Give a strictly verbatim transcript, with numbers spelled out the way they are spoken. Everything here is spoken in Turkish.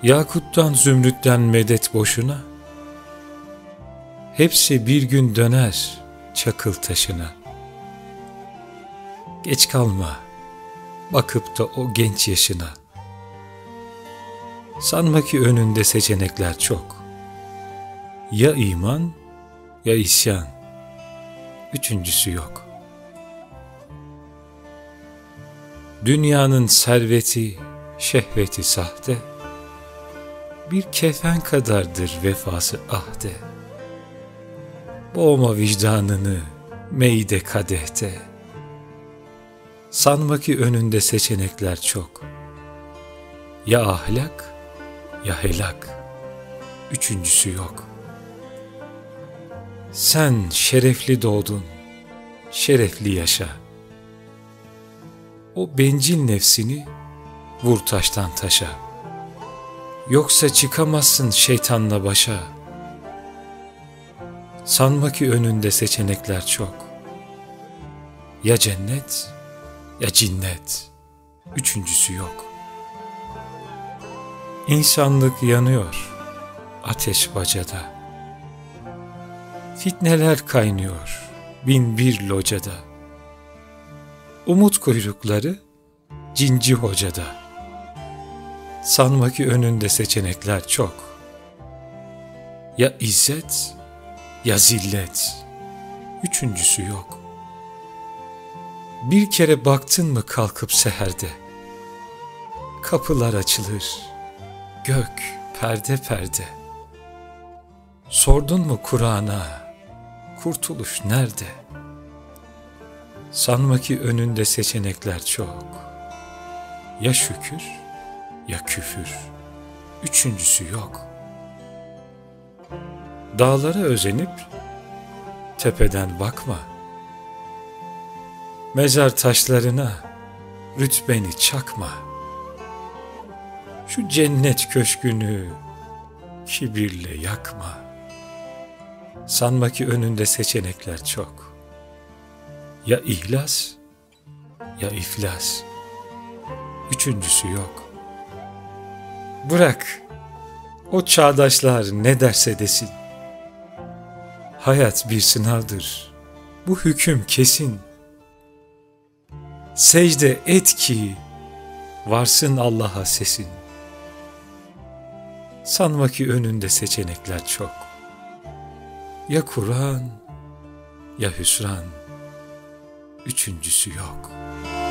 Yakuttan zümrütten medet boşuna, hepsi bir gün döner çakıl taşına. Geç kalma, bakıp da o genç yaşına. Sanma ki önünde seçenekler çok. Ya iman, ya isyan. Üçüncüsü yok. Dünyanın serveti, şehveti sahte, bir kefen kadardır vefası ahde. Boğma vicdanını meyde kadehte. Sanma ki önünde seçenekler çok. Ya ahlak, ya helak. Üçüncüsü yok. Sen şerefli doğdun, şerefli yaşa. O bencil nefsini vur taştan taşa. Yoksa çıkamazsın şeytanla başa. Sanma ki önünde seçenekler çok. Ya cennet, ya cinnet. Üçüncüsü yok. İnsanlık yanıyor ateş bacada. Fitneler kaynıyor bin bir locada. Umut kuyrukları cinci hocada. Sanma ki önünde seçenekler çok. Ya izzet, ya zillet. Üçüncüsü yok. Bir kere baktın mı kalkıp seherde, kapılar açılır, gök perde perde. Sordun mu Kur'an'a, kurtuluş nerede? Sanma ki önünde seçenekler çok. Ya şükür, ya küfür. Üçüncüsü yok. Dağlara özenip tepeden bakma. Mezar taşlarına rütbeni çakma. Şu cennet köşkünü kibirle yakma. Sanma ki önünde seçenekler çok. Ya ihlas, ya iflas. Üçüncüsü yok. Bırak, o çağdaşlar ne derse desin. Hayat bir sınavdır, bu hüküm kesin. Secde et ki varsın Allah'a sesin. Sanma ki önünde seçenekler çok. Ya Kur'an, ya hüsran. Üçüncüsü yok.